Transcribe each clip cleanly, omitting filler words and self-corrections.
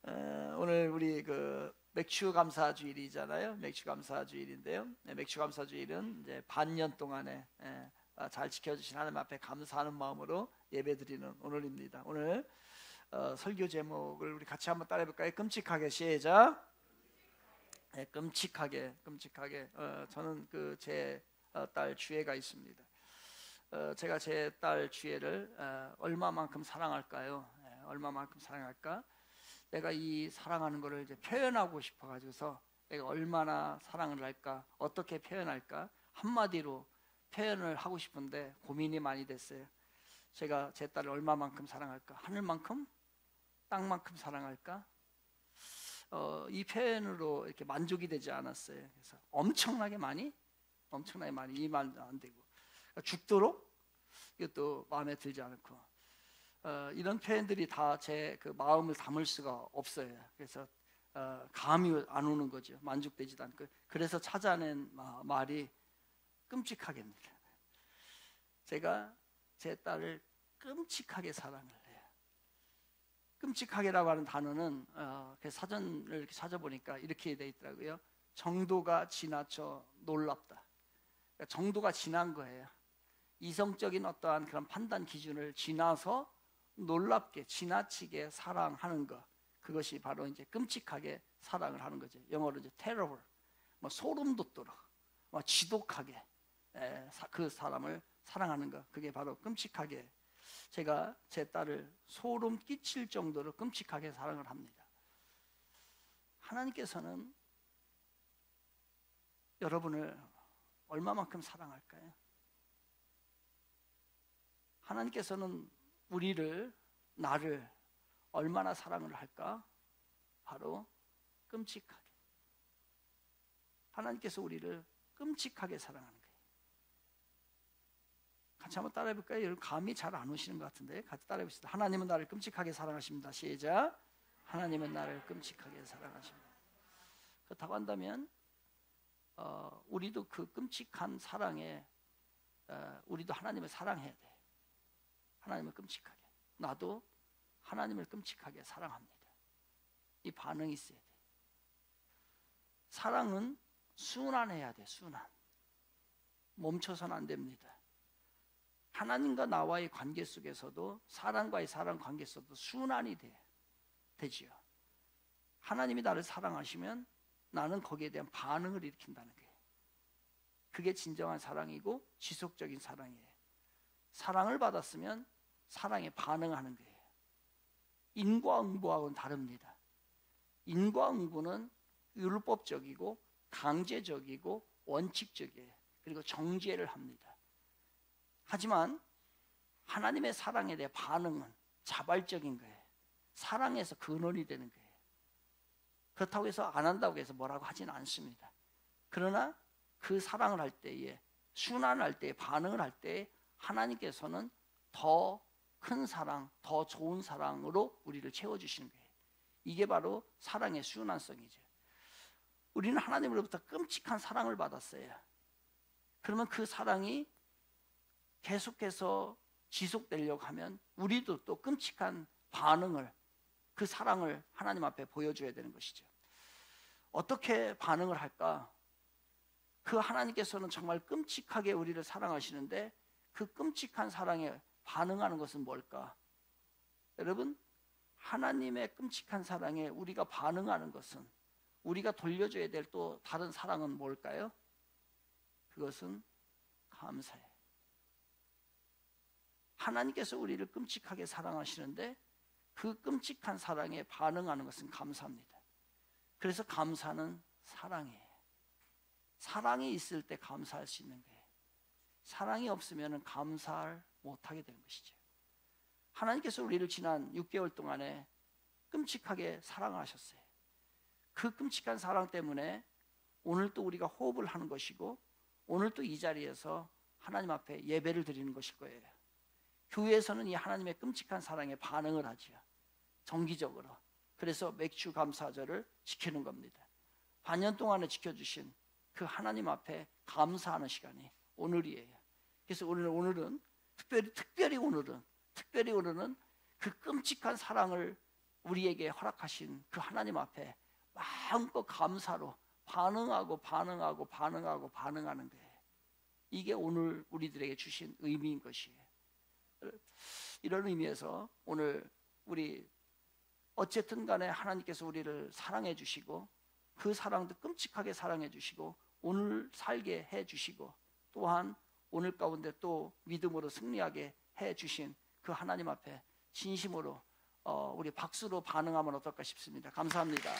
오늘 우리 그 맥주 감사 주일이잖아요. 맥주 감사 주일인데요. 맥주 감사 주일은 이제 반년 동안에 잘 지켜주신 하나님 앞에 감사하는 마음으로 예배드리는 오늘입니다. 오늘 설교 제목을 우리 같이 한번 따라해볼까요? 끔찍하게. 시작. 끔찍하게. 저는 그 제 딸 주애가 있습니다. 제가 제 딸 주애를 얼마만큼 사랑할까요? 얼마만큼 사랑할까? 내가 이 사랑하는 것을 이제 표현하고 싶어 가지고서 내가 얼마나 사랑을 할까, 어떻게 표현할까, 한마디로 표현을 하고 싶은데 고민이 많이 됐어요. 제가 제 딸을 얼마만큼 사랑할까? 하늘만큼? 땅만큼 사랑할까? 이 표현으로 이렇게 만족이 되지 않았어요. 그래서 엄청나게 많이 이 말 안 되고 죽도록 이것도 마음에 들지 않고 이런 표현들이 다 제 그 마음을 담을 수가 없어요. 그래서 감이 안 오는 거죠. 만족되지도 않고. 그래서 찾아낸 말이 끔찍하게입니다. 제가 제 딸을 끔찍하게 사랑을 해요. 끔찍하게라고 하는 단어는 그 사전을 이렇게 찾아보니까 이렇게 돼 있더라고요. 정도가 지나쳐 놀랍다. 그러니까 정도가 지난 거예요. 이성적인 어떠한 그런 판단 기준을 지나서 놀랍게 지나치게 사랑하는 것, 그것이 바로 이제 끔찍하게 사랑을 하는 거죠. 영어로 이제 terrible, 소름 돋도록, 지독하게 그 사람을 사랑하는 것, 그게 바로 끔찍하게. 제가 제 딸을 소름 끼칠 정도로 끔찍하게 사랑을 합니다. 하나님께서는 여러분을 얼마만큼 사랑할까요? 하나님께서는 나를 얼마나 사랑을 할까? 바로 끔찍하게. 하나님께서 우리를 끔찍하게 사랑하는 거예요. 같이 한번 따라해 볼까요? 여러분 감이 잘 안 오시는 것 같은데 같이 따라해 봅시다. 하나님은 나를 끔찍하게 사랑하십니다. 시작. 하나님은 나를 끔찍하게 사랑하십니다. 그렇다고 한다면 우리도 그 끔찍한 사랑에 우리도 하나님을 사랑해야 돼. 하나님을 끔찍하게. 나도 하나님을 끔찍하게 사랑합니다. 이 반응이 있어야 돼. 사랑은 순환해야 돼. 순환. 멈춰서는 안 됩니다. 하나님과 나와의 관계 속에서도 사람과의 사랑 관계 속에서도 순환이 되지요. 하나님이 나를 사랑하시면 나는 거기에 대한 반응을 일으킨다는 거예요. 그게 진정한 사랑이고 지속적인 사랑이에요. 사랑을 받았으면 사랑에 반응하는 거예요. 인과응보하고는 다릅니다. 인과응보는 율법적이고 강제적이고 원칙적이에요. 그리고 정죄를 합니다. 하지만 하나님의 사랑에 대해 반응은 자발적인 거예요. 사랑에서 근원이 되는 거예요. 그렇다고 해서 안 한다고 해서 뭐라고 하지는 않습니다. 그러나 그 사랑을 할 때에, 순환할 때에, 반응을 할 때에 하나님께서는 더 큰 사랑, 더 좋은 사랑으로 우리를 채워주시는 거예요. 이게 바로 사랑의 순환성이죠. 우리는 하나님으로부터 끔찍한 사랑을 받았어요. 그러면 그 사랑이 계속해서 지속되려고 하면 우리도 또 끔찍한 반응을, 그 사랑을 하나님 앞에 보여줘야 되는 것이죠. 어떻게 반응을 할까? 그 하나님께서는 정말 끔찍하게 우리를 사랑하시는데 그 끔찍한 사랑에 반응하는 것은 뭘까? 여러분, 하나님의 끔찍한 사랑에 우리가 반응하는 것은, 우리가 돌려줘야 될 또 다른 사랑은 뭘까요? 그것은 감사예요. 하나님께서 우리를 끔찍하게 사랑하시는데 그 끔찍한 사랑에 반응하는 것은 감사입니다. 그래서 감사는 사랑이에요. 사랑이 있을 때 감사할 수 있는 거예요. 사랑이 없으면 감사를 못하게 되는 것이죠. 하나님께서 우리를 지난 6개월 동안에 끔찍하게 사랑하셨어요. 그 끔찍한 사랑 때문에 오늘 또 우리가 호흡을 하는 것이고 오늘 또 이 자리에서 하나님 앞에 예배를 드리는 것일 거예요. 교회에서는 이 하나님의 끔찍한 사랑에 반응을 하지요. 정기적으로. 그래서 맥주 감사절을 지키는 겁니다. 반년 동안에 지켜주신 그 하나님 앞에 감사하는 시간이 오늘이에요. 그래서 오늘은 특별히 오늘은 그 끔찍한 사랑을 우리에게 허락하신 그 하나님 앞에 마음껏 감사로 반응하는 거예요. 이게 오늘 우리들에게 주신 의미인 것이에요. 이런 의미에서 오늘 우리 어쨌든 간에 하나님께서 우리를 사랑해 주시고 그 사랑도 끔찍하게 사랑해 주시고 오늘 살게 해 주시고 또한 오늘 가운데 또 믿음으로 승리하게 해 주신 그 하나님 앞에 진심으로 우리 박수로 반응하면 어떨까 싶습니다. 감사합니다.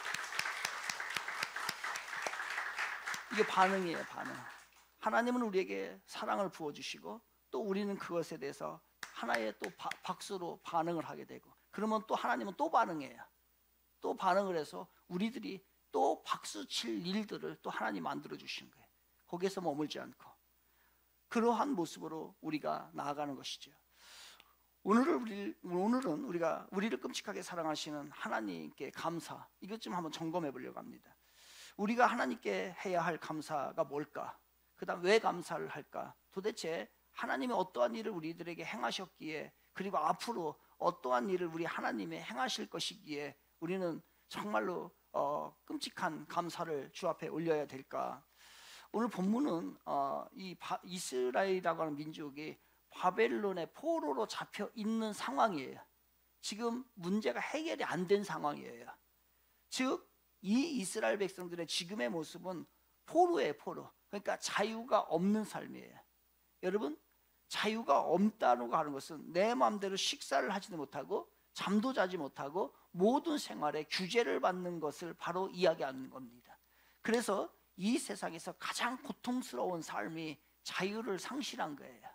이게 반응이에요. 반응. 하나님은 우리에게 사랑을 부어주시고 또 우리는 그것에 대해서 하나의 또 박수로 반응을 하게 되고 그러면 또 하나님은 또 반응해요. 또 반응을 해서 우리들이 또 박수 칠 일들을 또 하나님 만들어 주신 거예요. 거기에서 머물지 않고 그러한 모습으로 우리가 나아가는 것이죠. 오늘은 우리가 우리를 끔찍하게 사랑하시는 하나님께 감사, 이것 좀 한번 점검해 보려고 합니다. 우리가 하나님께 해야 할 감사가 뭘까? 그 다음 왜 감사를 할까? 도대체 하나님이 어떠한 일을 우리들에게 행하셨기에 그리고 앞으로 어떠한 일을 우리 하나님이 행하실 것이기에 우리는 정말로 끔찍한 감사를 주 앞에 올려야 될까? 오늘 본문은 이스라엘이라고 하는 민족이 바벨론의 포로로 잡혀 있는 상황이에요. 지금 문제가 해결이 안 된 상황이에요. 즉 이 이스라엘 백성들의 지금의 모습은 포로예요. 포로. 그러니까 자유가 없는 삶이에요. 여러분, 자유가 없다고 하는 것은 내 마음대로 식사를 하지도 못하고 잠도 자지 못하고 모든 생활에 규제를 받는 것을 바로 이야기하는 겁니다. 그래서 이 세상에서 가장 고통스러운 삶이 자유를 상실한 거예요.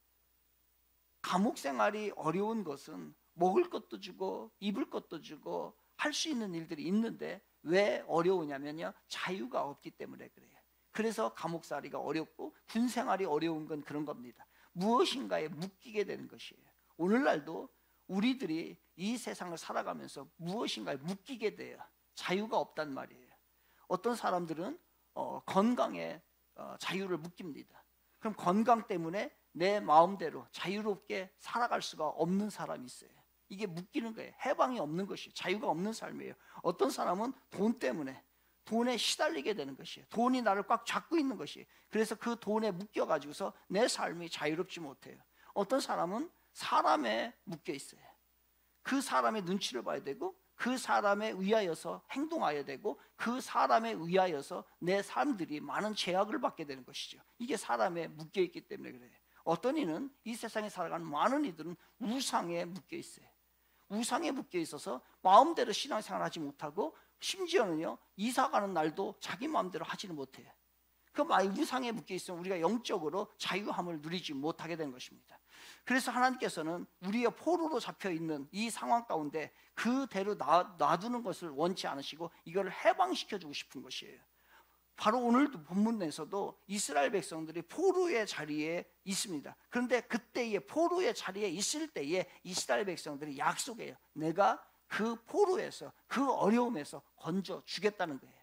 감옥 생활이 어려운 것은 먹을 것도 주고 입을 것도 주고 할 수 있는 일들이 있는데 왜 어려우냐면요, 자유가 없기 때문에 그래요. 그래서 감옥살이가 어렵고 군 생활이 어려운 건 그런 겁니다. 무엇인가에 묶이게 되는 것이에요. 오늘날도 우리들이 이 세상을 살아가면서 무엇인가에 묶이게 돼요. 자유가 없단 말이에요. 어떤 사람들은 건강에 자유를 묶입니다. 그럼 건강 때문에 내 마음대로 자유롭게 살아갈 수가 없는 사람이 있어요. 이게 묶이는 거예요. 해방이 없는 것이에요. 자유가 없는 삶이에요. 어떤 사람은 돈 때문에 돈에 시달리게 되는 것이에요. 돈이 나를 꽉 잡고 있는 것이에요. 그래서 그 돈에 묶여가지고서 내 삶이 자유롭지 못해요. 어떤 사람은 사람에 묶여 있어요. 그 사람의 눈치를 봐야 되고 그 사람에 의하여서 행동해야 되고 그 사람에 의하여서 내 삶들이 많은 제약을 받게 되는 것이죠. 이게 사람에 묶여 있기 때문에 그래요. 어떤 이는 이 세상에 살아가는 많은 이들은 우상에 묶여 있어요. 우상에 묶여 있어서 마음대로 신앙생활을 하지 못하고 심지어는요, 이사 가는 날도 자기 마음대로 하지는 못해요. 그 우상에 묶여 있으면 우리가 영적으로 자유함을 누리지 못하게 되는 것입니다. 그래서 하나님께서는 우리의 포로로 잡혀 있는 이 상황 가운데 그대로 놔두는 것을 원치 않으시고 이걸 해방시켜주고 싶은 것이에요. 바로 오늘도 본문에서도 이스라엘 백성들이 포로의 자리에 있습니다. 그런데 그때의 포로의 자리에 있을 때에 이스라엘 백성들이 약속해요. 내가 그 포로에서 그 어려움에서 건져 주겠다는 거예요.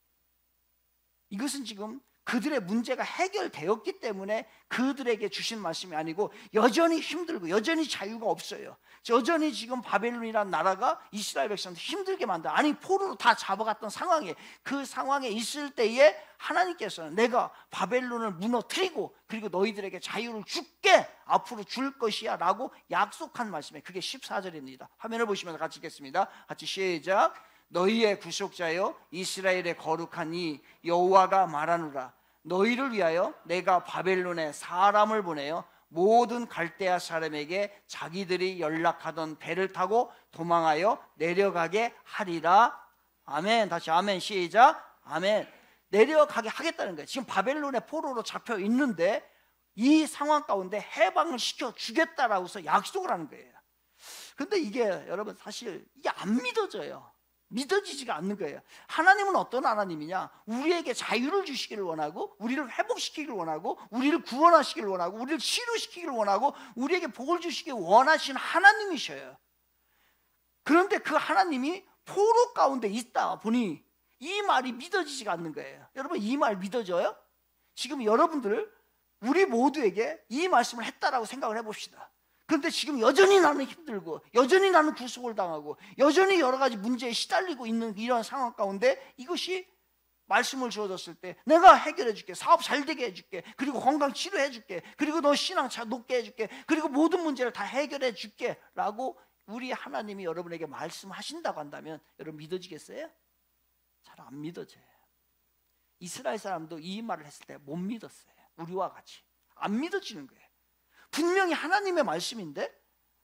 이것은 지금 그들의 문제가 해결되었기 때문에 그들에게 주신 말씀이 아니고 여전히 힘들고 여전히 자유가 없어요. 여전히 지금 바벨론이라는 나라가 이스라엘 백성들 힘들게 만든다. 아니 포로로 다 잡아갔던 상황에 그 상황에 있을 때에 하나님께서는 내가 바벨론을 무너뜨리고 그리고 너희들에게 자유를 줄게 앞으로 줄 것이야 라고 약속한 말씀에 그게 14절입니다. 화면을 보시면서 같이 읽겠습니다. 같이 시작. 너희의 구속자여 이스라엘의 거룩한 이 여호와가 말하노라. 너희를 위하여 내가 바벨론에 사람을 보내어 모든 갈대아 사람에게 자기들이 연락하던 배를 타고 도망하여 내려가게 하리라. 아멘. 다시 아멘. 시작. 아멘. 내려가게 하겠다는 거예요. 지금 바벨론의 포로로 잡혀 있는데 이 상황 가운데 해방을 시켜 주겠다라고서 약속을 하는 거예요. 근데 이게 여러분 사실 이게 안 믿어져요. 믿어지지가 않는 거예요. 하나님은 어떤 하나님이냐? 우리에게 자유를 주시기를 원하고 우리를 회복시키기를 원하고 우리를 구원하시기를 원하고 우리를 치료시키기를 원하고 우리에게 복을 주시기를 원하시는 하나님이셔요. 그런데 그 하나님이 포로 가운데 있다 보니 이 말이 믿어지지가 않는 거예요. 여러분 이 말 믿어져요? 지금 여러분들 우리 모두에게 이 말씀을 했다라고 생각을 해봅시다. 그런데 지금 여전히 나는 힘들고 여전히 나는 구속을 당하고 여전히 여러 가지 문제에 시달리고 있는 이런 상황 가운데 이것이 말씀을 주어졌을 때 내가 해결해 줄게, 사업 잘 되게 해줄게, 그리고 건강 치료해 줄게, 그리고 너 신앙 잘 높게 해줄게, 그리고 모든 문제를 다 해결해 줄게 라고 우리 하나님이 여러분에게 말씀하신다고 한다면 여러분 믿어지겠어요? 잘 안 믿어져요. 이스라엘 사람도 이 말을 했을 때 못 믿었어요. 우리와 같이 안 믿어지는 거예요. 분명히 하나님의 말씀인데,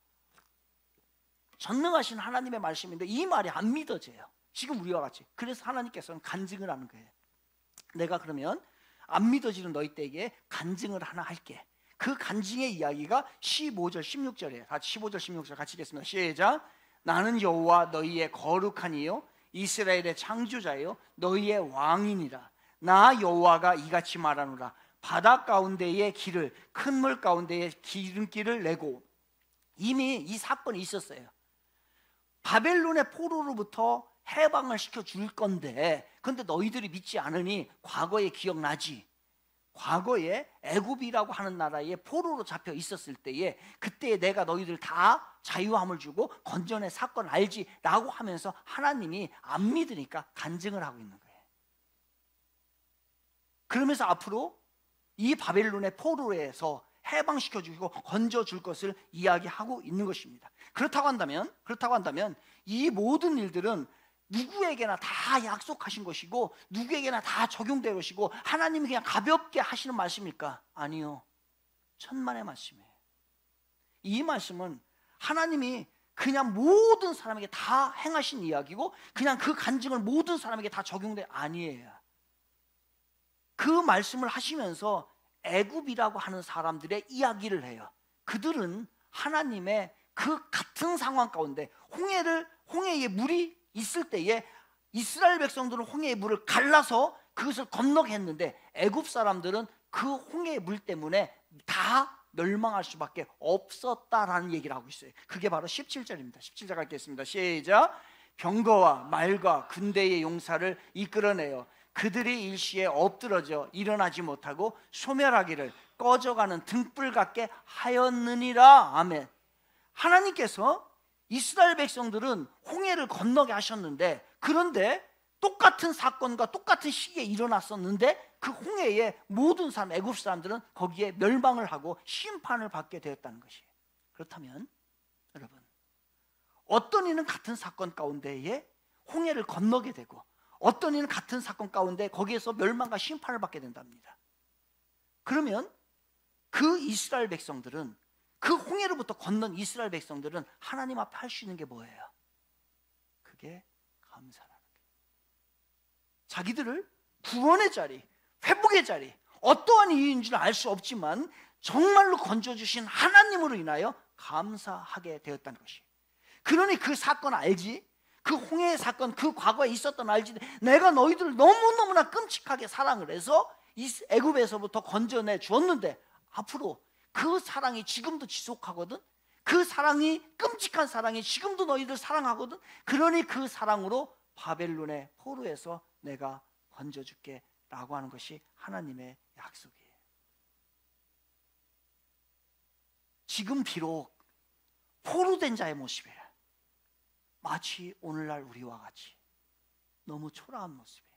전능하신 하나님의 말씀인데 이 말이 안 믿어져요. 지금 우리와 같이. 그래서 하나님께서는 간증을 하는 거예요. 내가 그러면 안 믿어지는 너희 때에게 간증을 하나 할게. 그 간증의 이야기가 15절 16절이에요 같이 15절 16절 같이 읽겠습니다. 시작. 나는 여호와 너희의 거룩한 이요 이스라엘의 창조자요 너희의 왕이니라. 나 여호와가 이같이 말하노라. 바다 가운데의 길을, 큰 물 가운데의 기름길을 내고. 이미 이 사건이 있었어요. 바벨론의 포로로부터 해방을 시켜줄 건데, 근데 너희들이 믿지 않으니 과거에 기억나지? 과거에 애굽이라고 하는 나라에 포로로 잡혀 있었을 때에 그때 내가 너희들 다 자유함을 주고 건전의 사건 알지? 라고 하면서 하나님이 안 믿으니까 간증을 하고 있는 거예요. 그러면서 앞으로 이 바벨론의 포로에서 해방시켜주고 건져줄 것을 이야기하고 있는 것입니다. 그렇다고 한다면 이 모든 일들은 누구에게나 다 약속하신 것이고 누구에게나 다 적용될 것이고 하나님이 그냥 가볍게 하시는 말씀일까? 아니요. 천만의 말씀이에요. 이 말씀은 하나님이 그냥 모든 사람에게 다 행하신 이야기고 그냥 그 간증을 모든 사람에게 다 적용돼 아니에요. 그 말씀을 하시면서 애굽이라고 하는 사람들의 이야기를 해요. 그들은 하나님의 그 같은 상황 가운데 홍해에 물이 있을 때에 이스라엘 백성들은 홍해의 물을 갈라서 그것을 건너게 했는데 애굽 사람들은 그 홍해의 물 때문에 다 멸망할 수밖에 없었다라는 얘기를 하고 있어요. 그게 바로 17절입니다. 17절 읽겠습니다. 시작. 병거와 말과 군대의 용사를 이끌어내어 그들이 일시에 엎드러져 일어나지 못하고 소멸하기를 꺼져가는 등불 같게 하였느니라. 아멘. 하나님께서 이스라엘 백성들은 홍해를 건너게 하셨는데, 그런데 똑같은 사건과 똑같은 시기에 일어났었는데 그 홍해에 모든 사람, 애굽 사람들은 거기에 멸망을 하고 심판을 받게 되었다는 것이에요. 그렇다면 여러분, 어떤 이는 같은 사건 가운데에 홍해를 건너게 되고 어떤 이는 같은 사건 가운데 거기에서 멸망과 심판을 받게 된답니다. 그러면 그 이스라엘 백성들은, 그 홍해로부터 건넌 이스라엘 백성들은 하나님 앞에 할 수 있는 게 뭐예요? 그게 감사라는 거예요. 자기들을 구원의 자리, 회복의 자리, 어떠한 이유인지는 알 수 없지만 정말로 건져주신 하나님으로 인하여 감사하게 되었다는 것이에요. 그러니 그 사건 알지? 그 홍해의 사건, 그 과거에 있었던 알지? 내가 너희들을 너무너무나 끔찍하게 사랑을 해서 애굽에서부터 건져내 주었는데 앞으로 그 사랑이 지금도 지속하거든. 그 사랑이, 끔찍한 사랑이 지금도 너희들 사랑하거든. 그러니 그 사랑으로 바벨론의 포로에서 내가 건져줄게 라고 하는 것이 하나님의 약속이에요. 지금 비록 포로된 자의 모습이에요. 마치 오늘날 우리와 같이 너무 초라한 모습이에요.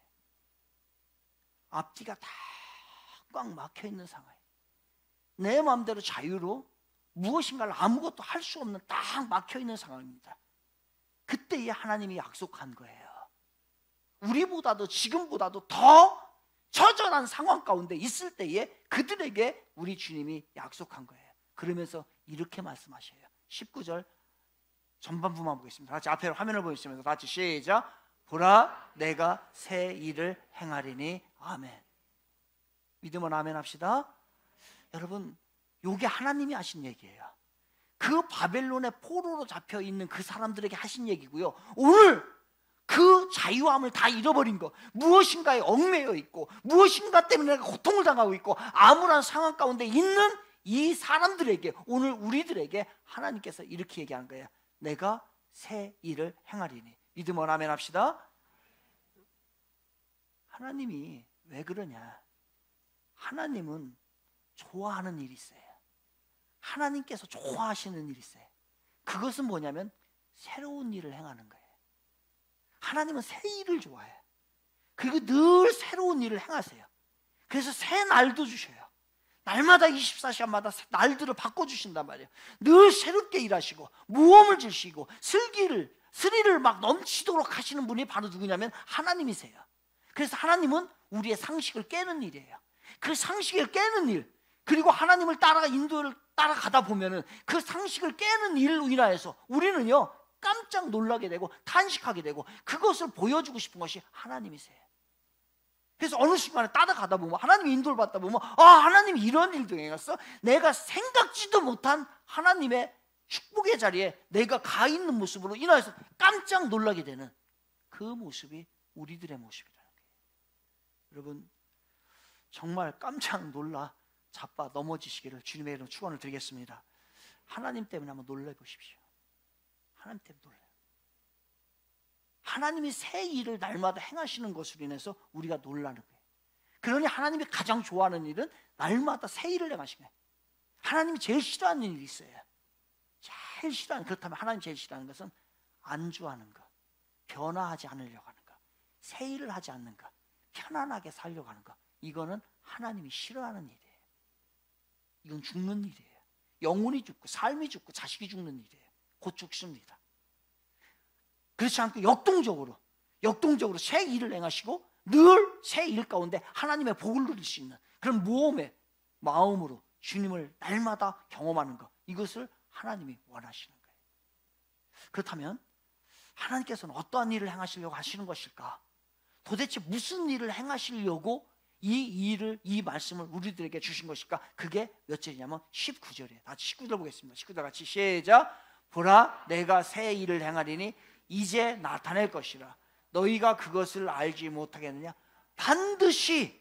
앞뒤가 다 꽉 막혀있는 상황이에요. 내 마음대로 자유로 무엇인가를 아무것도 할 수 없는 딱 막혀있는 상황입니다. 그때에 하나님이 약속한 거예요. 우리보다도 지금보다도 더 처절한 상황 가운데 있을 때에 그들에게 우리 주님이 약속한 거예요. 그러면서 이렇게 말씀하셔요. 19절 전반부만 보겠습니다. 같이 앞에 화면을 보시면서 같이 시작. 보라 내가 새 일을 행하리니. 아멘. 믿으면 아멘 합시다. 여러분, 이게 하나님이 하신 얘기예요. 그 바벨론의 포로로 잡혀 있는 그 사람들에게 하신 얘기고요. 오늘 그 자유함을 다 잃어버린 거, 무엇인가에 얽매여 있고 무엇인가 때문에 내가 고통을 당하고 있고 암울한 상황 가운데 있는 이 사람들에게, 오늘 우리들에게 하나님께서 이렇게 얘기하는 거예요. 내가 새 일을 행하리니. 믿으면 아멘 합시다. 하나님이 왜 그러냐? 하나님은 좋아하는 일이 있어요. 하나님께서 좋아하시는 일이 있어요. 그것은 뭐냐면 새로운 일을 행하는 거예요. 하나님은 새 일을 좋아해요. 그리고 늘 새로운 일을 행하세요. 그래서 새 날도 주셔요. 날마다 24시간마다 날들을 바꿔주신단 말이에요. 늘 새롭게 일하시고 모험을 주시고 스릴을 막 넘치도록 하시는 분이 바로 누구냐면 하나님이세요. 그래서 하나님은 우리의 상식을 깨는 일이에요. 그 상식을 깨는 일, 그리고 하나님을 인도를 따라가다 보면은 그 상식을 깨는 일로 인하여서 우리는요 깜짝 놀라게 되고 탄식하게 되고, 그것을 보여주고 싶은 것이 하나님이세요. 그래서 어느 순간에 따라가다 보면, 하나님의 인도를 받다 보면, 하나님이 이런 일도 행했어? 내가 생각지도 못한 하나님의 축복의 자리에 내가 가 있는 모습으로 인하여서 깜짝 놀라게 되는 그 모습이 우리들의 모습이라는 거예요. 여러분, 정말 깜짝 놀라 자빠 넘어지시기를 주님의 이름으로 축원을 드리겠습니다. 하나님 때문에 한번 놀라보십시오. 하나님 때문에 놀라요. 하나님이 새 일을 날마다 행하시는 것으로 인해서 우리가 놀라는 거예요. 그러니 하나님이 가장 좋아하는 일은 날마다 새 일을 행하시는 거예요. 하나님이 제일 싫어하는 일이 있어요. 제일 싫어하는, 그렇다면 하나님 제일 싫어하는 것은 안주하는 것, 변화하지 않으려고 하는 것, 새 일을 하지 않는 것, 편안하게 살려고 하는 것. 이거는 하나님이 싫어하는 일이에요. 이건 죽는 일이에요. 영혼이 죽고 삶이 죽고 자식이 죽는 일이에요. 곧 죽습니다. 그렇지 않고 역동적으로 새 일을 행하시고 늘 새 일 가운데 하나님의 복을 누릴 수 있는 그런 모험의 마음으로 주님을 날마다 경험하는 것, 이것을 하나님이 원하시는 거예요. 그렇다면 하나님께서는 어떠한 일을 행하시려고 하시는 것일까? 도대체 무슨 일을 행하시려고 이 말씀을 우리들에게 주신 것일까? 그게 몇 절이냐면 19절이에요. 다시 19절 보겠습니다. 19절 같이 시작. 보라, 내가 새 일을 행하리니 이제 나타낼 것이라. 너희가 그것을 알지 못하겠느냐? 반드시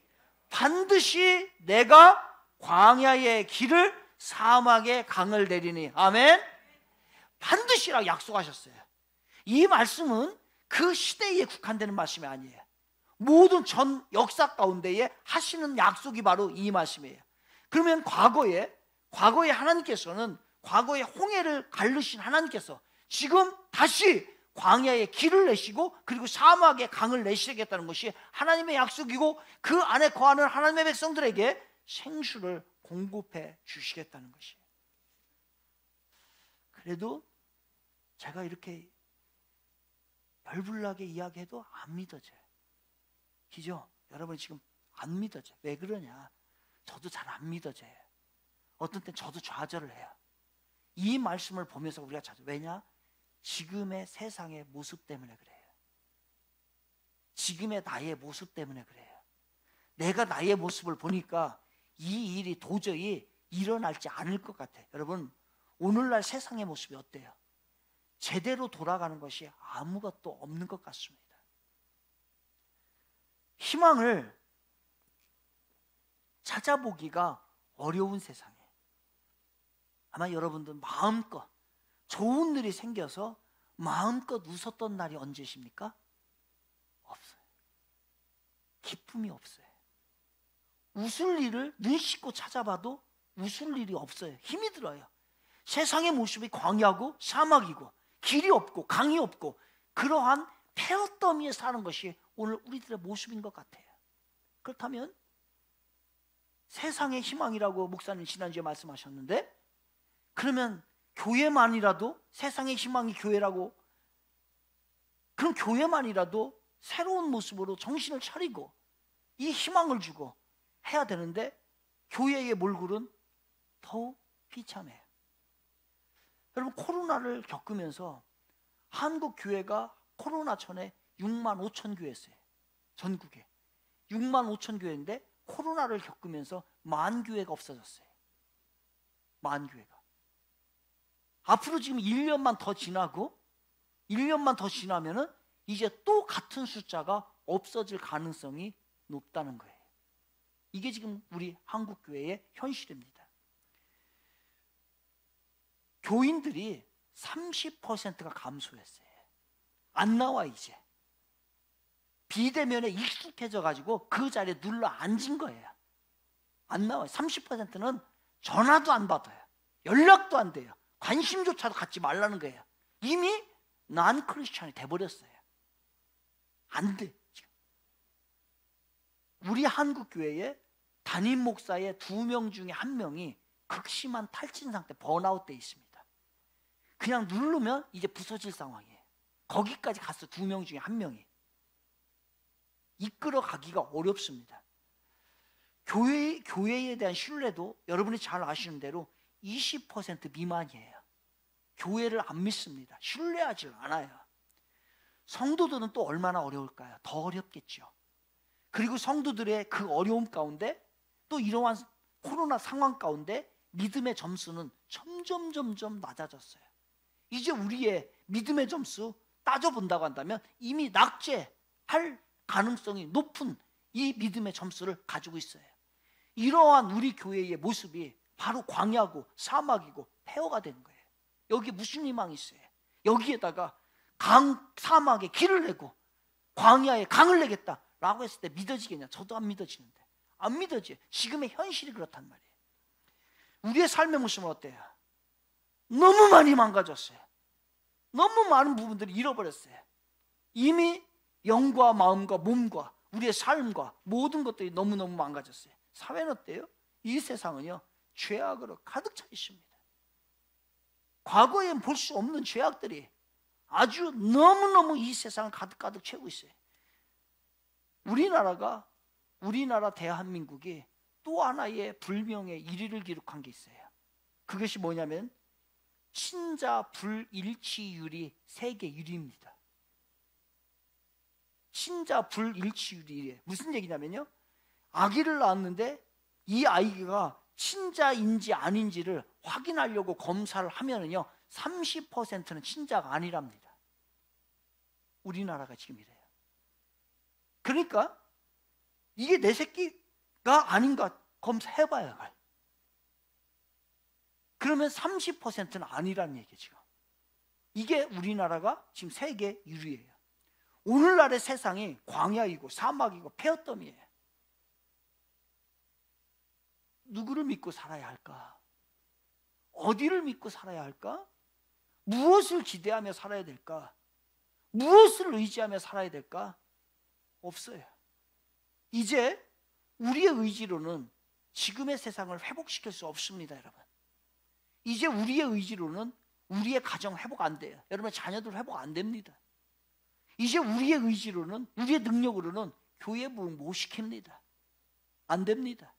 내가 광야의 길을 사막의 강을 내리니. 아멘. 반드시라고 약속하셨어요. 이 말씀은 그 시대에 국한되는 말씀이 아니에요. 모든 전 역사 가운데에 하시는 약속이 바로 이 말씀이에요. 그러면 과거에 하나님께서는, 과거에 홍해를 가르신 하나님께서 지금 다시 광야에 길을 내시고 그리고 사막에 강을 내시겠다는 것이 하나님의 약속이고, 그 안에 거하는 하나님의 백성들에게 생수를 공급해 주시겠다는 것이에요. 그래도 제가 이렇게 별불나게 이야기해도 안 믿어져요. 그죠? 여러분 지금 안 믿어져요. 왜 그러냐? 저도 잘 안 믿어져요. 어떤 땐 저도 좌절을 해요. 이 말씀을 보면서 우리가 좌절. 왜냐? 지금의 세상의 모습 때문에 그래요. 지금의 나의 모습 때문에 그래요. 내가 나의 모습을 보니까 이 일이 도저히 일어날지 않을 것 같아요. 여러분, 오늘날 세상의 모습이 어때요? 제대로 돌아가는 것이 아무것도 없는 것 같습니다. 희망을 찾아보기가 어려운 세상이에요. 아마 여러분들 마음껏 좋은 일이 생겨서 마음껏 웃었던 날이 언제십니까? 없어요. 기쁨이 없어요. 웃을 일을 눈 씻고 찾아봐도 웃을 일이 없어요. 힘이 들어요. 세상의 모습이 광야고 사막이고 길이 없고 강이 없고 그러한 폐허더미에 사는 것이 오늘 우리들의 모습인 것 같아요. 그렇다면 세상의 희망이라고 목사님 지난주에 말씀하셨는데, 그러면 교회만이라도, 세상의 희망이 교회라고, 그럼 교회만이라도 새로운 모습으로 정신을 차리고 이 희망을 주고 해야 되는데, 교회의 몰골은 더욱 비참해요. 여러분, 코로나를 겪으면서 한국 교회가 코로나 전에 6만 5천 교회였어요. 전국에 6만 5천 교회인데 코로나를 겪으면서 만 교회가 없어졌어요. 만 교회가. 앞으로 지금 1년만 더 지나면은 이제 또 같은 숫자가 없어질 가능성이 높다는 거예요. 이게 지금 우리 한국 교회의 현실입니다. 교인들이 30%가 감소했어요. 안 나와. 이제 비대면에 익숙해져 가지고 그 자리에 눌러 앉은 거예요. 안 나와요. 30%는 전화도 안 받아요. 연락도 안 돼요. 관심조차도 갖지 말라는 거예요. 이미 난 크리스찬이 돼버렸어요. 안 돼. 지금. 우리 한국 교회에 담임 목사의 2명 중에 1명이 극심한 탈진 상태, 번아웃 돼 있습니다. 그냥 누르면 이제 부서질 상황이에요. 거기까지 갔어. 2명 중에 1명이. 이끌어 가기가 어렵습니다. 교회에 대한 신뢰도 여러분이 잘 아시는 대로 20% 미만이에요. 교회를 안 믿습니다. 신뢰하지 않아요. 성도들은 또 얼마나 어려울까요? 더 어렵겠죠. 그리고 성도들의 그 어려움 가운데 또 이러한 코로나 상황 가운데 믿음의 점수는 점점 낮아졌어요. 이제 우리의 믿음의 점수 따져본다고 한다면 이미 낙제할 가능성이 높은 이 믿음의 점수를 가지고 있어요. 이러한 우리 교회의 모습이 바로 광야고 사막이고 폐허가 되는 거예요. 여기에 무슨 희망이 있어요? 여기에다가 사막에 길을 내고 광야에 강을 내겠다라고 했을 때 믿어지겠냐? 저도 안 믿어지는데. 안 믿어져요. 지금의 현실이 그렇단 말이에요. 우리의 삶의 모습은 어때요? 너무 많이 망가졌어요. 너무 많은 부분들이 잃어버렸어요. 이미 영과 마음과 몸과 우리의 삶과 모든 것들이 너무너무 망가졌어요. 사회는 어때요? 이 세상은요, 죄악으로 가득 차 있습니다. 과거에 볼 수 없는 죄악들이 아주 너무너무 이 세상을 가득 채우고 있어요. 우리나라 대한민국이 또 하나의 불명의 1위를 기록한 게 있어요. 그것이 뭐냐면 친자 불일치율이 세계 1위입니다. 친자 불일치율이 무슨 얘기냐면요, 아기를 낳았는데 이 아이가 친자인지 아닌지를 확인하려고 검사를 하면은요 30%는 친자가 아니랍니다. 우리나라가 지금 이래요. 그러니까 이게 내 새끼가 아닌가 검사해봐야 할. 그러면 30%는 아니라는 얘기예요. 지금 이게 우리나라가 지금 세계 1위예요. 오늘날의 세상이 광야이고 사막이고 폐허덤이에요. 누구를 믿고 살아야 할까? 어디를 믿고 살아야 할까? 무엇을 기대하며 살아야 될까? 무엇을 의지하며 살아야 될까? 없어요. 이제 우리의 의지로는 지금의 세상을 회복시킬 수 없습니다, 여러분. 이제 우리의 의지로는 우리의 가정 회복 안 돼요. 여러분의 자녀들 회복 안 됩니다. 이제 우리의 의지로는, 우리의 능력으로는 교회 부흥 못 시킵니다. 안 됩니다.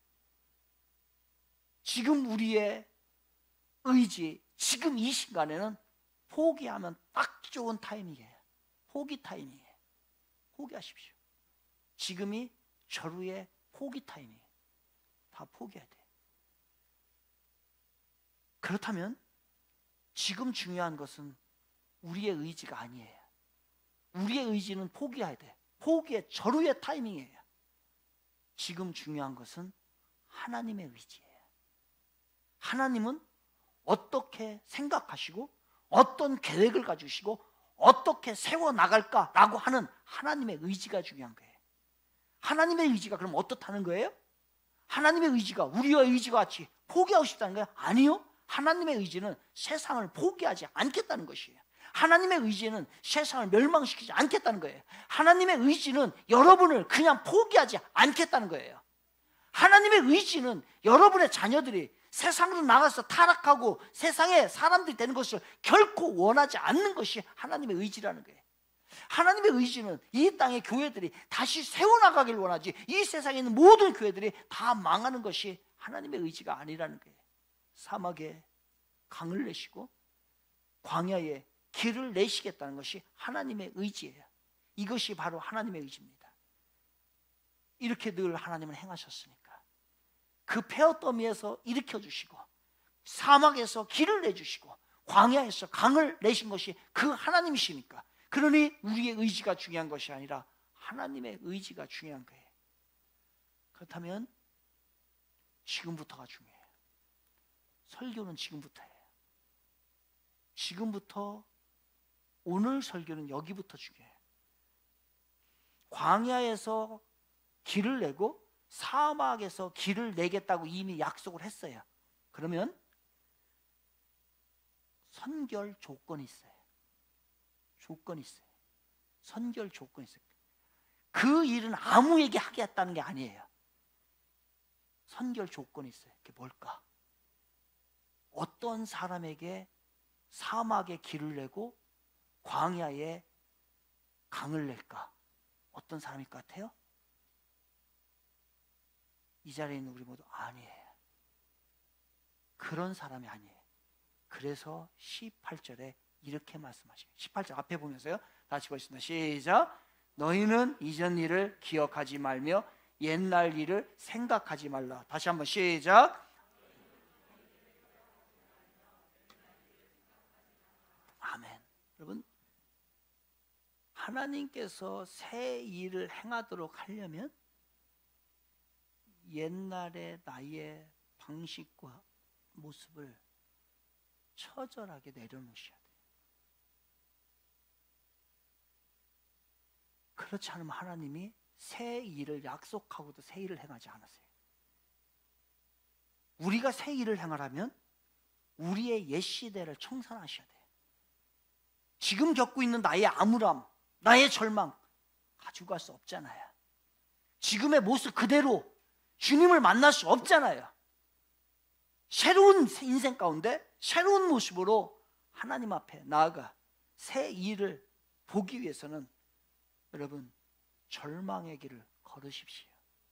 지금 우리의 의지, 지금 이 시간에는 포기하면 딱 좋은 타이밍이에요. 포기 타이밍이에요. 포기하십시오. 지금이 절후의 포기 타이밍이에요. 다 포기해야 돼요. 그렇다면 지금 중요한 것은 우리의 의지가 아니에요. 우리의 의지는 포기해야 돼. 포기의 절후의 타이밍이에요. 지금 중요한 것은 하나님의 의지예요. 하나님은 어떻게 생각하시고 어떤 계획을 가지시고 어떻게 세워나갈까라고 하는 하나님의 의지가 중요한 거예요. 하나님의 의지가 그럼 어떻다는 거예요? 하나님의 의지가 우리의 의지와 같이 포기하고 싶다는 거예요? 아니요. 하나님의 의지는 세상을 포기하지 않겠다는 것이에요. 하나님의 의지는 세상을 멸망시키지 않겠다는 거예요. 하나님의 의지는 여러분을 그냥 포기하지 않겠다는 거예요. 하나님의 의지는 여러분의 자녀들이 세상으로 나가서 타락하고 세상의 사람들이 되는 것을 결코 원하지 않는 것이 하나님의 의지라는 거예요. 하나님의 의지는 이 땅의 교회들이 다시 세워나가길 원하지, 이 세상에 있는 모든 교회들이 다 망하는 것이 하나님의 의지가 아니라는 거예요. 사막에 강을 내시고 광야에 길을 내시겠다는 것이 하나님의 의지예요. 이것이 바로 하나님의 의지입니다. 이렇게 늘 하나님은 행하셨으니까 그 폐허더미에서 일으켜주시고 사막에서 길을 내주시고 광야에서 강을 내신 것이 그 하나님이시니까, 그러니 우리의 의지가 중요한 것이 아니라 하나님의 의지가 중요한 거예요. 그렇다면 지금부터가 중요해요. 설교는 지금부터예요. 지금부터, 오늘 설교는 여기부터 중요해요. 광야에서 길을 내고 사막에서 길을 내겠다고 이미 약속을 했어요. 그러면 선결 조건이 있어요. 조건이 있어요. 선결 조건이 있어요. 그 일은 아무에게 하겠다는 게 아니에요. 선결 조건이 있어요. 그게 뭘까? 어떤 사람에게 사막에 길을 내고 광야에 강을 낼까? 어떤 사람일 것 같아요? 이 자리에 있는 우리 모두 아니에요. 그런 사람이 아니에요. 그래서 18절에 이렇게 말씀하시죠. 18절 앞에 보면서요. 다시 보겠습니다. 시작. 너희는 이전 일을 기억하지 말며 옛날 일을 생각하지 말라. 다시 한번 시작. 아멘. 여러분, 하나님께서 새 일을 행하도록 하려면 옛날의 나의 방식과 모습을 처절하게 내려놓으셔야 돼요. 그렇지 않으면 하나님이 새 일을 약속하고도 새 일을 행하지 않으세요. 우리가 새 일을 행하려면 우리의 옛 시대를 청산하셔야 돼요. 지금 겪고 있는 나의 암울함, 나의 절망 가지고 갈 수 없잖아요. 지금의 모습 그대로 주님을 만날 수 없잖아요. 새로운 인생 가운데 새로운 모습으로 하나님 앞에 나아가 새 일을 보기 위해서는 여러분 절망의 길을 걸으십시오.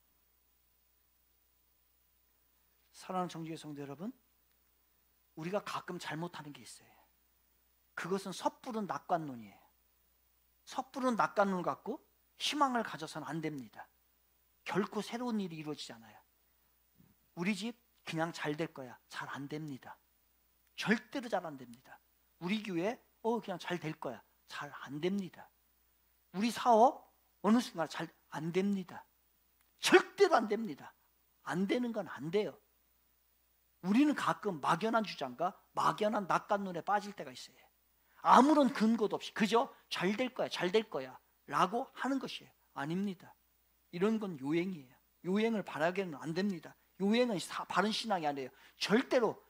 사랑하는 정직의 성도 여러분, 우리가 가끔 잘못하는 게 있어요. 그것은 섣부른 낙관론이에요. 섣부른 낙관론 갖고 희망을 가져서는 안 됩니다. 결코 새로운 일이 이루어지지 않아요. 우리 집 그냥 잘 될 거야. 잘 안 됩니다. 절대로 잘 안 됩니다. 우리 교회 그냥 잘 될 거야. 잘 안 됩니다. 우리 사업 어느 순간 잘 안 됩니다. 절대로 안 됩니다. 안 되는 건 안 돼요. 우리는 가끔 막연한 주장과 막연한 낙관론에 빠질 때가 있어요. 아무런 근거도 없이 그저 잘 될 거야, 잘 될 거야 라고 하는 것이에요. 아닙니다. 이런 건 요행이에요. 요행을 바라게는 안 됩니다. 요행은 바른 신앙이 아니에요. 절대로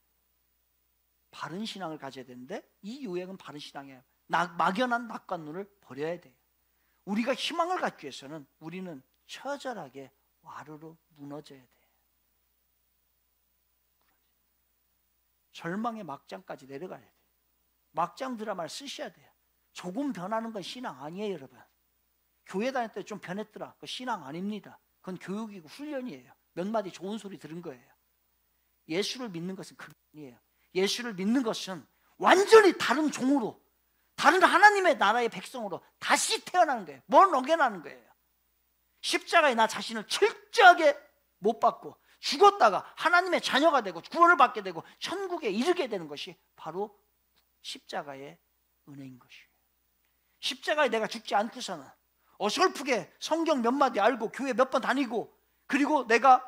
바른 신앙을 가져야 되는데 이 요행은 바른 신앙이에요. 막연한 낙관론을 버려야 돼요. 우리가 희망을 갖기 위해서는 우리는 처절하게 와르르 무너져야 돼요. 절망의 막장까지 내려가야 돼요. 막장 드라마를 쓰셔야 돼요. 조금 변하는 건 신앙 아니에요, 여러분. 교회 다닐 때 좀 변했더라. 그거 신앙 아닙니다. 그건 교육이고 훈련이에요. 몇 마디 좋은 소리 들은 거예요. 예수를 믿는 것은 그게 아니에요. 예수를 믿는 것은 완전히 다른 종으로, 다른 하나님의 나라의 백성으로 다시 태어나는 거예요. 뭘 어겨나는 거예요. 십자가에 나 자신을 철저하게 못 받고 죽었다가 하나님의 자녀가 되고 구원을 받게 되고 천국에 이르게 되는 것이 바로 십자가의 은혜인 것이에요. 십자가에 내가 죽지 않고서는 어설프게 성경 몇 마디 알고 교회 몇 번 다니고 그리고 내가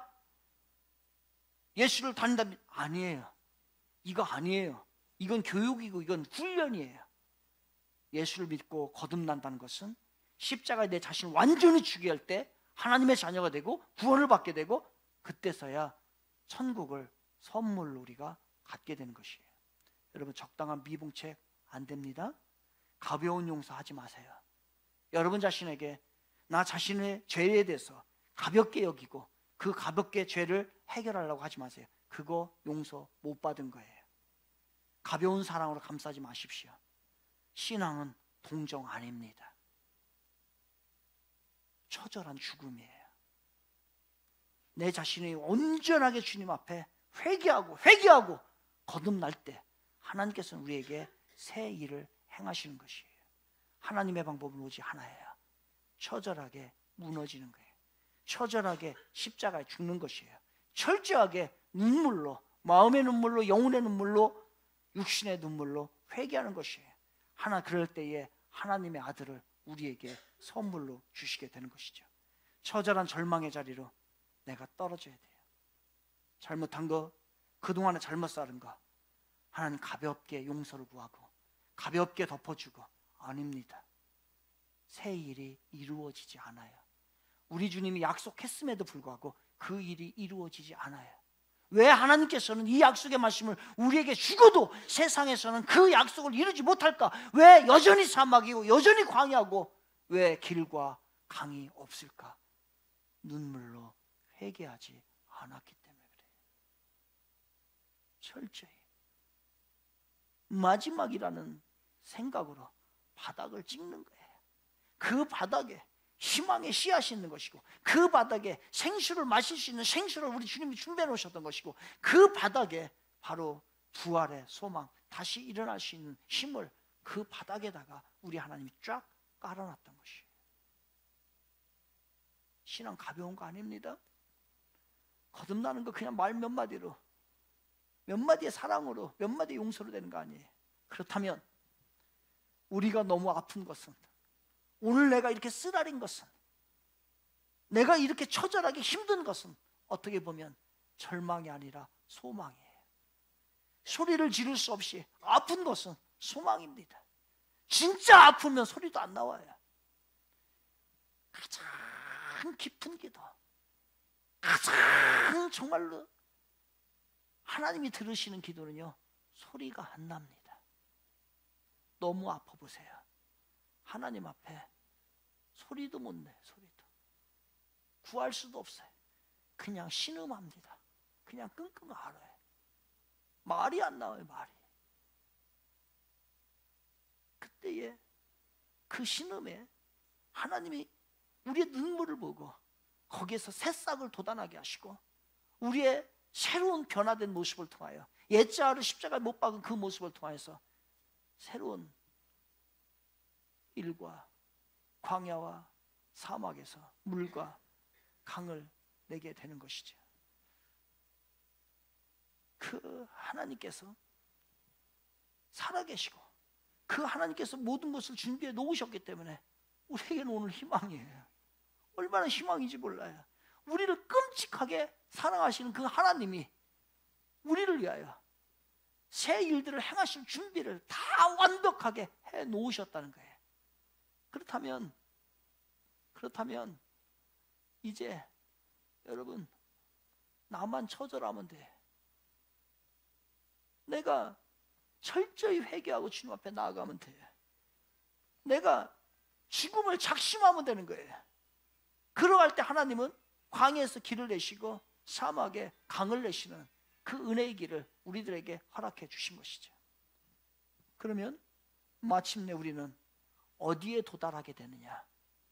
예수를 다닌다면 아니에요. 이거 아니에요. 이건 교육이고 이건 훈련이에요. 예수를 믿고 거듭난다는 것은 십자가에 내 자신을 완전히 죽게 할 때 하나님의 자녀가 되고 구원을 받게 되고 그때서야 천국을 선물로 우리가 갖게 되는 것이에요. 여러분 적당한 미봉책 안 됩니다. 가벼운 용서하지 마세요. 여러분 자신에게 나 자신의 죄에 대해서 가볍게 여기고 그 가볍게 죄를 해결하려고 하지 마세요. 그거 용서 못 받은 거예요. 가벼운 사랑으로 감싸지 마십시오. 신앙은 동정 아닙니다. 처절한 죽음이에요. 내 자신이 온전하게 주님 앞에 회개하고 거듭날 때 하나님께서는 우리에게 새 일을 행하시는 것이에요. 하나님의 방법은 오직 하나예요. 처절하게 무너지는 거예요. 처절하게 십자가에 죽는 것이에요. 철저하게 눈물로, 마음의 눈물로, 영혼의 눈물로, 육신의 눈물로 회개하는 것이에요. 그럴 때에 하나님의 아들을 우리에게 선물로 주시게 되는 것이죠. 처절한 절망의 자리로 내가 떨어져야 돼요. 잘못한 거, 그동안에 잘못 살은 거 하나님 가볍게 용서를 구하고 가볍게 덮어주고 아닙니다. 새 일이 이루어지지 않아요. 우리 주님이 약속했음에도 불구하고 그 일이 이루어지지 않아요. 왜 하나님께서는 이 약속의 말씀을 우리에게 주고도 세상에서는 그 약속을 이루지 못할까? 왜 여전히 사막이고 여전히 광야고 왜 길과 강이 없을까? 눈물로 회개하지 않았기 때문에 그래요. 철저히 마지막이라는 생각으로 바닥을 찍는 거예요. 그 바닥에 희망의 씨앗이 있는 것이고, 그 바닥에 생수를 마실 수 있는 생수를 우리 주님이 준비해 놓으셨던 것이고, 그 바닥에 바로 부활의 소망, 다시 일어날 수 있는 힘을 그 바닥에다가 우리 하나님이 쫙 깔아놨던 것이에요. 신앙 가벼운 거 아닙니다. 거듭나는 거 그냥 말 몇 마디로, 몇 마디의 사랑으로, 몇 마디의 용서로 되는 거 아니에요. 그렇다면 우리가 너무 아픈 것은, 오늘 내가 이렇게 쓰라린 것은, 내가 이렇게 처절하게 힘든 것은 어떻게 보면 절망이 아니라 소망이에요. 소리를 지를 수 없이 아픈 것은 소망입니다. 진짜 아프면 소리도 안 나와요. 가장 깊은 기도, 가장 정말로 하나님이 들으시는 기도는요, 소리가 안 납니다. 너무 아파 보세요. 하나님 앞에 소리도 못 내. 소리도 구할 수도 없어요. 그냥 신음합니다. 그냥 끙끙 앓아요. 말이 안 나와요. 말이. 그때에 그 신음에 하나님이 우리의 눈물을 보고 거기에서 새싹을 돋아나게 하시고, 우리의 새로운 변화된 모습을 통하여, 옛자를 십자가에 못 박은 그 모습을 통해서 새로운 일과 광야와 사막에서 물과 강을 내게 되는 것이죠. 그 하나님께서 살아계시고 그 하나님께서 모든 것을 준비해 놓으셨기 때문에 우리에게는 오늘 희망이에요. 얼마나 희망인지 몰라요. 우리를 끔찍하게 사랑하시는 그 하나님이 우리를 위하여 새 일들을 행하실 준비를 다 완벽하게 해 놓으셨다는 거예요. 그렇다면 이제 여러분, 나만 처절하면 돼. 내가 철저히 회개하고 주님 앞에 나아가면 돼. 내가 죽음을 작심하면 되는 거예요. 그러할 때 하나님은 광야에서 길을 내시고 사막에 강을 내시는 그 은혜의 길을 우리들에게 허락해 주신 것이죠. 그러면 마침내 우리는 어디에 도달하게 되느냐?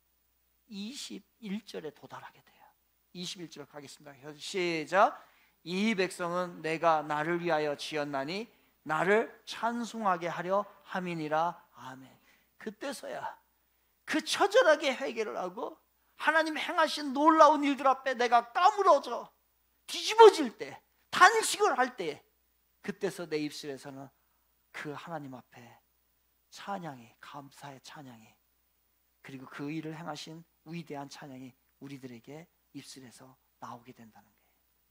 21절에 도달하게 돼요. 21절 가겠습니다. 시작. 이 백성은 내가 나를 위하여 지었나니 나를 찬송하게 하려 함이니라. 아멘. 그때서야 그 처절하게 회개를 하고 하나님 행하신 놀라운 일들 앞에 내가 까무러져 뒤집어질 때, 단식을 할 때, 그때서 내 입술에서는 그 하나님 앞에 찬양이, 감사의 찬양이, 그리고 그 일을 행하신 위대한 찬양이 우리들에게 입술에서 나오게 된다는 거예요.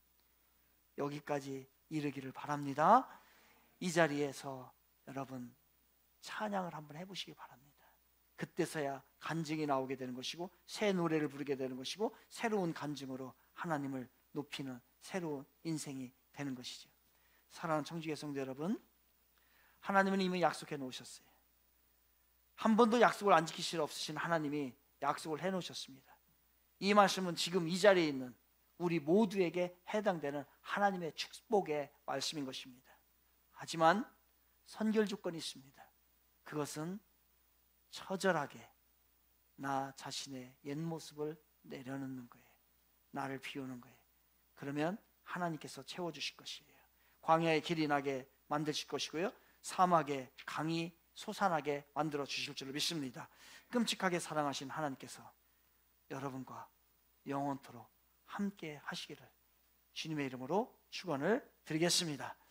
여기까지 이르기를 바랍니다. 이 자리에서 여러분 찬양을 한번 해보시기 바랍니다. 그때서야 간증이 나오게 되는 것이고, 새 노래를 부르게 되는 것이고, 새로운 간증으로 하나님을 높이는 새로운 인생이 되는 것이죠. 사랑하는 청지기 성도 여러분, 하나님은 이미 약속해 놓으셨어요. 한 번도 약속을 안 지키실 수 없으신 하나님이 약속을 해 놓으셨습니다. 이 말씀은 지금 이 자리에 있는 우리 모두에게 해당되는 하나님의 축복의 말씀인 것입니다. 하지만 선결 조건이 있습니다. 그것은 처절하게 나 자신의 옛 모습을 내려놓는 거예요. 나를 비우는 거예요. 그러면 하나님께서 채워주실 것이에요. 광야에 길이 나게 만드실 것이고요, 사막에 강이 솟아나게 만들어 주실 줄로 믿습니다. 끔찍하게 사랑하신 하나님께서 여러분과 영원토록 함께 하시기를 주님의 이름으로 축원을 드리겠습니다.